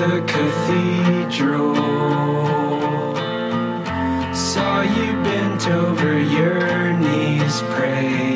the cathedral. Saw you bent over your knees praying.